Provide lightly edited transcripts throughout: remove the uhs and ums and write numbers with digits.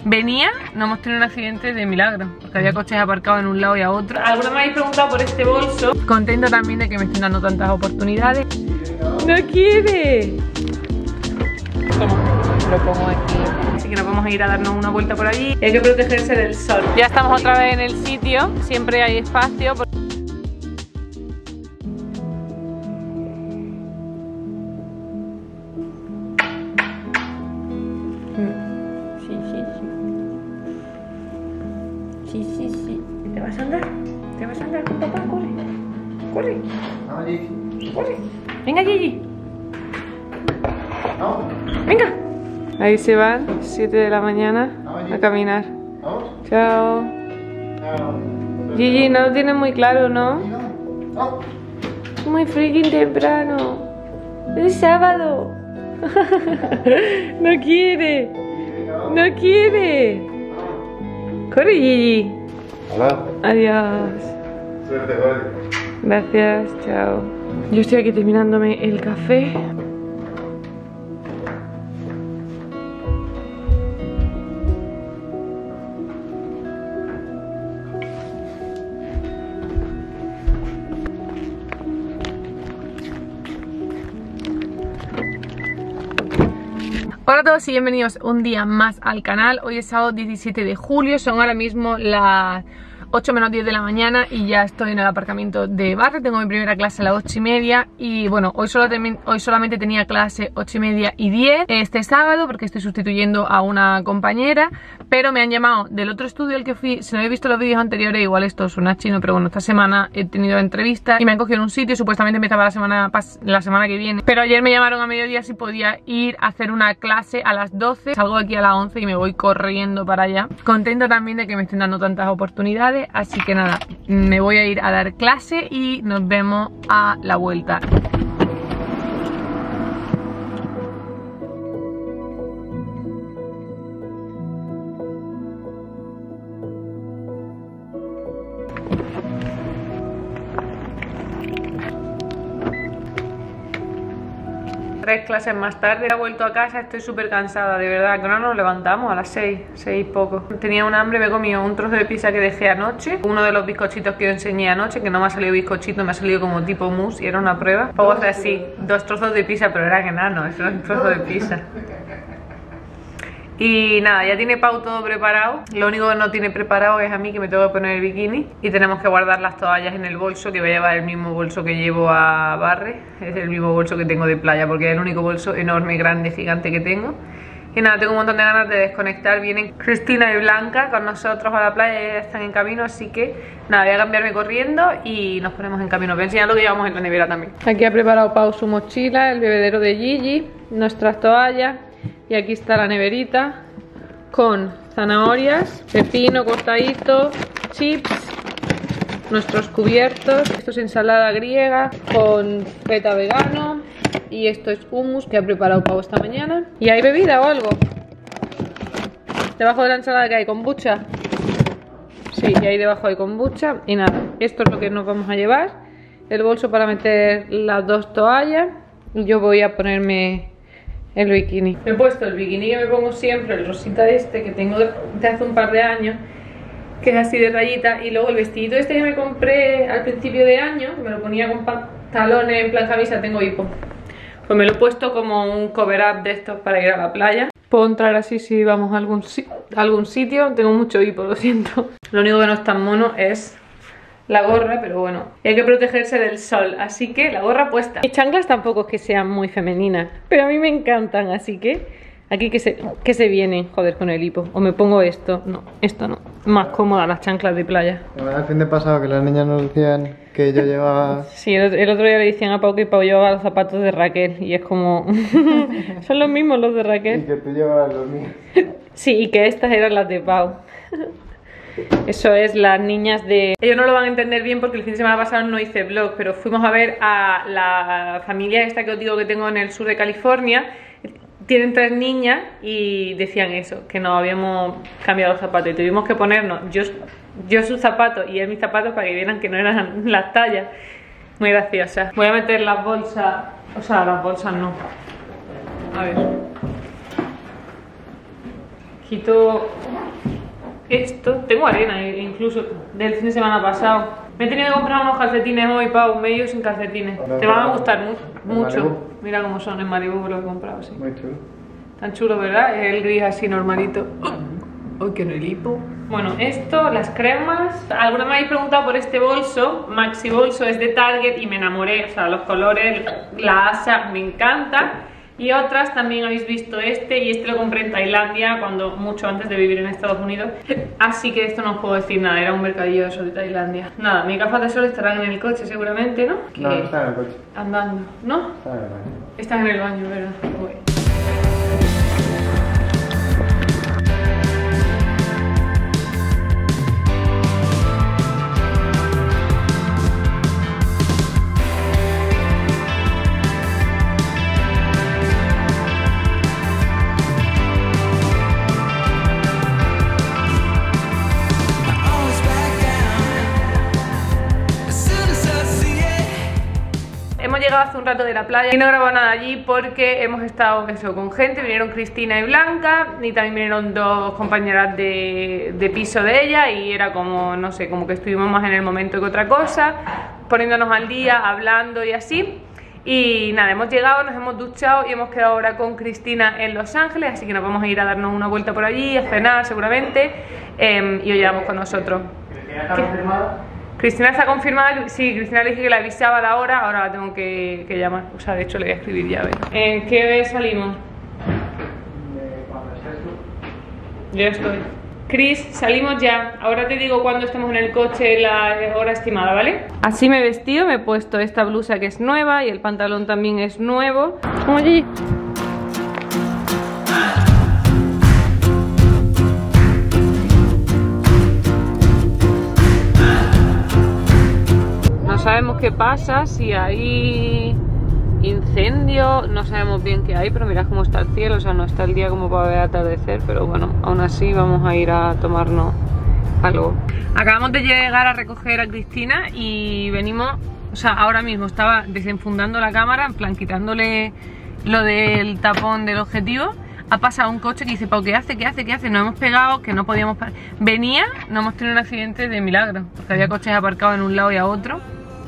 Venía, no hemos tenido un accidente de milagro, porque había coches aparcados en un lado y a otro. Algunos me habéis preguntado por este bolso. Contenta también de que me estén dando tantas oportunidades. ¡No quiere! Toma, lo pongo aquí. Así que nos vamos a ir a darnos una vuelta por allí. Hay que protegerse del sol. Ya estamos otra vez en el sitio, siempre hay espacio. Sí. ¿Te vas a andar? ¿Te vas a andar con papá? Corre. Corre. Corre. Venga, Gigi. Venga. Ahí se van, 7 de la mañana a caminar. Chao. Gigi, no lo tienes muy claro, ¿no? Muy freaking temprano. Es sábado. No quiere. No quiere. Corre, Gigi. Hola. Adiós. Suerte, Jorge. Gracias, chao. Yo estoy aquí terminándome el café. Hola a todos y bienvenidos un día más al canal. Hoy es sábado 17 de julio, son ahora mismo las 8 menos 10 de la mañana y ya estoy en el aparcamiento de Barre. Tengo mi primera clase a las 8 y media y bueno, hoy solamente tenía clase 8 y media y 10 este sábado porque estoy sustituyendo a una compañera, pero me han llamado del otro estudio al que fui. Si no he visto los vídeos anteriores, igual esto suena chino, pero bueno, esta semana he tenido entrevistas y me han cogido en un sitio, supuestamente empezaba la semana que viene, pero ayer me llamaron a mediodía si podía ir a hacer una clase a las 12, salgo de aquí a las 11 y me voy corriendo para allá. Contenta también de que me estén dando tantas oportunidades, así que nada, me voy a ir a dar clase y nos vemos a la vuelta. Tres clases más tarde, he vuelto a casa, estoy súper cansada, de verdad, que ahora nos levantamos a las 6 y poco. Tenía un hambre, me he comido un trozo de pizza que dejé anoche, uno de los bizcochitos que os enseñé anoche, que no me ha salido bizcochito, me ha salido como tipo mousse y era una prueba. Luego hacer así, 2 trozos de pizza, pero eran enanos, eso era un trozo de pizza. Y nada, ya tiene Pau todo preparado. Lo único que no tiene preparado es a mí, que me tengo que poner el bikini. Y tenemos que guardar las toallas en el bolso, que voy a llevar el mismo bolso que llevo a Barre. Es el mismo bolso que tengo de playa, porque es el único bolso enorme, grande, gigante que tengo. Y nada, tengo un montón de ganas de desconectar. Vienen Cristina y Blanca con nosotros a la playa, ya están en camino, así que nada, voy a cambiarme corriendo y nos ponemos en camino. Voy a enseñar lo que llevamos en la nevera también. Aquí ha preparado Pau su mochila, el bebedero de Gigi, nuestras toallas. Y aquí está la neverita con zanahorias, pepino cortadito, chips, nuestros cubiertos. Esto es ensalada griega con feta vegano y esto es hummus que ha preparado Pau esta mañana. ¿Y hay bebida o algo? Debajo de la ensalada que hay kombucha. Sí, y ahí debajo hay kombucha. Y nada, esto es lo que nos vamos a llevar. El bolso para meter las 2 toallas. Y yo voy a ponerme el bikini. Me he puesto el bikini que me pongo siempre, el rosita este que tengo de hace un par de años, que es así de rayita, y luego el vestidito este que me compré al principio de año, que me lo ponía con pantalones en plan camisa, tengo hipo. Pues me lo he puesto como un cover up de estos para ir a la playa. Puedo entrar así si vamos a algún sitio, tengo mucho hipo, lo siento. Lo único que no es tan mono es la gorra, pero bueno, hay que protegerse del sol, así que la gorra puesta. Mis chanclas tampoco es que sean muy femeninas, pero a mí me encantan, así que aquí que se vienen, joder, con el hipo. O me pongo esto, no, esto no. Más cómoda las chanclas de playa. El fin de pasado que las niñas nos decían que yo llevaba... Sí, el otro día le decían a Pau que Pau llevaba los zapatos de Raquel y es como... son los mismos los de Raquel. Y que tú llevabas los míos. Sí, y que estas eran las de Pau. Eso es las niñas de... Ellos no lo van a entender bien porque el fin de semana pasado no hice vlog, pero fuimos a ver a la familia esta que os digo que tengo en el sur de California. Tienen 3 niñas y decían eso, que nos habíamos cambiado los zapatos y tuvimos que ponernos yo sus zapatos y él mis zapatos para que vieran que no eran las tallas. Muy graciosa. Voy a meter las bolsas, o sea, las bolsas no. A ver. Quito esto. Tengo arena incluso del fin de semana pasado. Me he tenido que comprar unos calcetines hoy, Pau, medio sin calcetines. Te van a gustar mucho. Mira cómo son en Malibu lo que he comprado, sí. Muy chulo. Tan chulo, ¿verdad? Es el gris así normalito. ¡Ay, qué lipo! Bueno, esto, las cremas. Alguna me habéis preguntado por este bolso. Maxi Bolso es de Target y me enamoré. O sea, los colores, la asa me encanta. Y otras también habéis visto este. Y este lo compré en Tailandia, mucho antes de vivir en Estados Unidos. Así que de esto no os puedo decir nada. Era un mercadillo de sol de Tailandia. Nada, mis gafas de sol estarán en el coche seguramente, ¿no? No, están en el coche. Andando, ¿no? Están en el baño. Están en el baño, ¿verdad? Bueno. Hemos llegado hace un rato de la playa y no he grabado nada allí porque hemos estado con gente. Vinieron Cristina y Blanca y también vinieron dos compañeras de piso de ella y era como, no sé, como que estuvimos más en el momento que otra cosa, poniéndonos al día, hablando y así. Y nada, hemos llegado, nos hemos duchado y hemos quedado ahora con Cristina en Los Ángeles, así que nos vamos a ir a darnos una vuelta por allí, a cenar seguramente, y os llevamos con nosotros. ¿Cristina está confirmada? Cristina está confirmada, sí, Cristina le dije que la avisaba a la hora, ahora la tengo que llamar, o sea, de hecho le voy a escribir ya, ¿ves? ¿En qué salimos? Cuando estés tú. Yo estoy. Cris, salimos ya, ahora te digo cuando estemos en el coche la hora estimada, ¿vale? Así me he vestido, me he puesto esta blusa que es nueva y el pantalón también es nuevo. Vamos allí. No sabemos qué pasa, si hay incendio, no sabemos bien qué hay, pero mirad cómo está el cielo, o sea, no está el día como para ver atardecer, pero bueno, aún así vamos a ir a tomarnos algo. Acabamos de llegar a recoger a Cristina y venimos, o sea, ahora mismo estaba desenfundando la cámara, en plan quitándole lo del tapón del objetivo. Ha pasado un coche que dice, Pau, ¿qué hace? ¿Qué hace? ¿Qué hace? Nos hemos pegado, que no podíamos parar. Venía, no hemos tenido un accidente de milagro, porque había coches aparcados en un lado y a otro.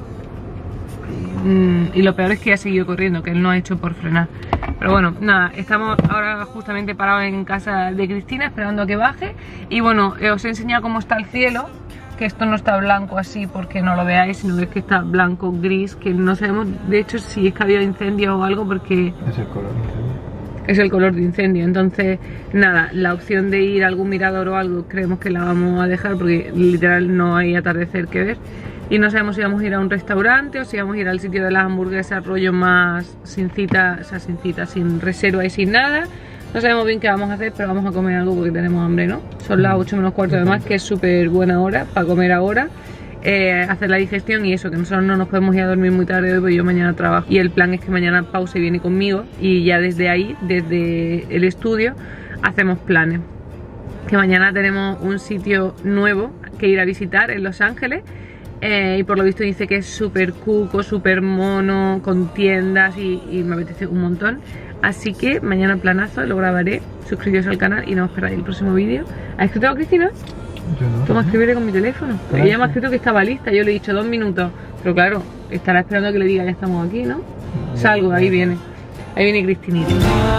Y lo peor es que ha seguido corriendo, que él no ha hecho por frenar. Pero bueno, nada, estamos ahora justamente parados en casa de Cristina esperando a que baje. Y bueno, os he enseñado cómo está el cielo, que esto no está blanco así porque no lo veáis, sino es que está blanco, gris, que no sabemos de hecho si es que ha habido incendio o algo porque... Es el color de incendio. Es el color de incendio, entonces nada, la opción de ir a algún mirador o algo creemos que la vamos a dejar porque literal no hay atardecer que ver. Y no sabemos si vamos a ir a un restaurante o si vamos a ir al sitio de las hamburguesas rollo más sin cita, o sea, sin cita, sin reserva y sin nada. No sabemos bien qué vamos a hacer, pero vamos a comer algo porque tenemos hambre, ¿no? Son las 8 menos cuarto además, que es súper buena hora para comer ahora. Hacer la digestión y eso, que nosotros no nos podemos ir a dormir muy tarde hoy porque yo mañana trabajo. Y el plan es que mañana Pau se viene conmigo y ya desde ahí, desde el estudio, hacemos planes. Que mañana tenemos un sitio nuevo que ir a visitar en Los Ángeles. Y por lo visto dice que es súper cuco, súper mono, con tiendas y me apetece un montón. Así que mañana planazo, lo grabaré, suscribiros al canal y no os perdáis el próximo vídeo. ¿Has escrito a Cristina? Yo no. Toma, escribirle con mi teléfono. Ella me ha escrito que estaba lista, yo le he dicho 2 minutos. Pero claro, estará esperando que le diga ya estamos aquí, ¿no? Salgo, ahí viene Cristinita.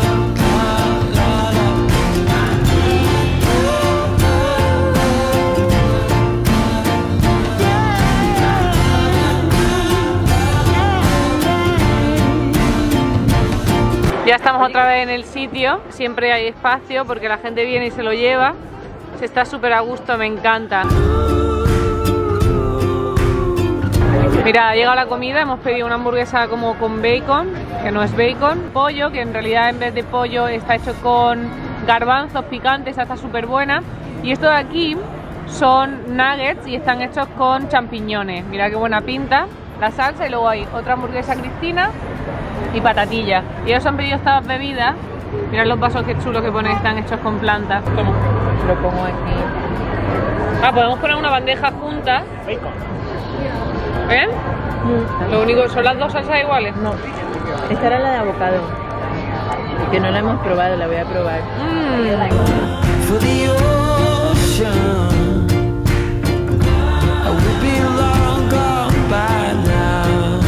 Ya estamos otra vez en el sitio, siempre hay espacio porque la gente viene y se lo lleva. Se está súper a gusto, me encanta. Mira, ha llegado la comida, hemos pedido una hamburguesa como con bacon, que no es bacon, pollo, que en realidad en vez de pollo está hecho con garbanzos picantes, está súper buena. Y esto de aquí son nuggets y están hechos con champiñones. Mira qué buena pinta la salsa y luego hay otra hamburguesa Cristina y patatillas. Y ellos han pedido estas bebidas. Mirad los vasos que chulos que ponen, están hechos con plantas. ¿Cómo? Lo pongo aquí. Ah, podemos poner una bandeja junta. Bacon. ¿Ven? Lo único, ¿son las dos salsas iguales? No. Esta era la de avocado. Que no la hemos probado, la voy a probar. for the ocean. I would be long gone by now.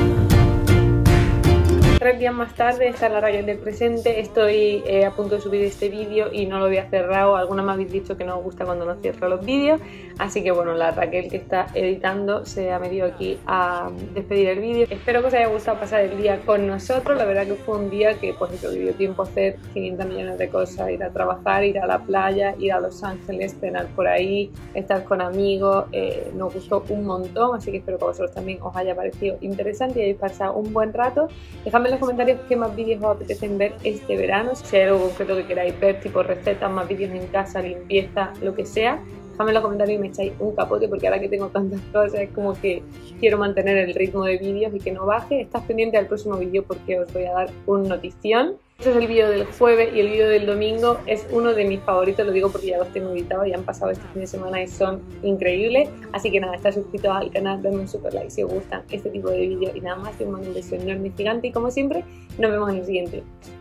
3 días más tarde, está la raya del presente. Estoy a punto de subir este vídeo y no lo había cerrado. Algunas me habéis dicho que no os gusta cuando no cierro los vídeos, así que bueno, la Raquel que está editando se ha metido aquí a despedir el vídeo. Espero que os haya gustado pasar el día con nosotros. La verdad que fue un día que pues eso, dio tiempo a hacer 500 millones de cosas: ir a trabajar, ir a la playa, ir a Los Ángeles, cenar por ahí, estar con amigos. Nos gustó un montón, así que espero que a vosotros también os haya parecido interesante y hayáis pasado un buen rato. Dejadme en los comentarios qué más vídeos os apetecen ver este verano, si hay algo concreto que queráis ver, tipo recetas, más vídeos en casa, limpieza, lo que sea. Dejadme en los comentarios y me echáis un capote, porque ahora que tengo tantas cosas es como que quiero mantener el ritmo de vídeos y que no baje. Estad pendiente al próximo vídeo porque os voy a dar un notición. Este es el vídeo del jueves y el vídeo del domingo es uno de mis favoritos, lo digo porque ya los tengo editados y han pasado este fin de semana y son increíbles. Así que nada, estad suscritos al canal, denme un super like si os gustan este tipo de vídeos y nada más. Os mando un beso enorme y gigante y como siempre, nos vemos en el siguiente.